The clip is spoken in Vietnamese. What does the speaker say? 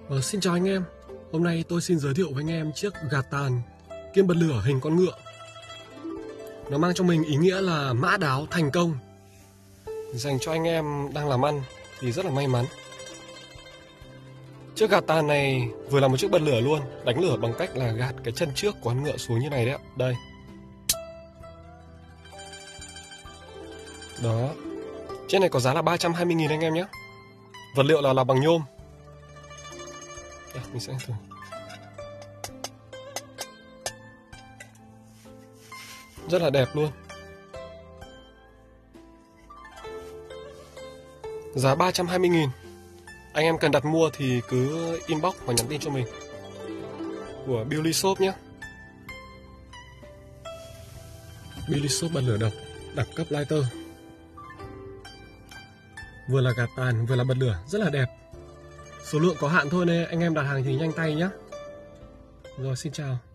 Xin chào anh em. Hôm nay tôi xin giới thiệu với anh em chiếc gạt tàn kiêm bật lửa hình con ngựa. Nó mang trong mình ý nghĩa là mã đáo thành công. Dành cho anh em đang làm ăn thì rất là may mắn. Chiếc gạt tàn này vừa là một chiếc bật lửa luôn. Đánh lửa bằng cách là gạt cái chân trước của con ngựa xuống như này đấy ạ. Đây. Đó. Chiếc này có giá là 320.000 anh em nhé. Vật liệu là bằng nhôm. Mình sẽ thử. Rất là đẹp luôn. Giá 320.000. Anh em cần đặt mua thì cứ inbox và nhắn tin cho mình. Của Billy Shop nhé. Billy Shop bật lửa độc, đẳng cấp lighter. Vừa là gạt tàn vừa là bật lửa, rất là đẹp. Số lượng có hạn thôi nên anh em đặt hàng thì nhanh tay nhé. Rồi, xin chào.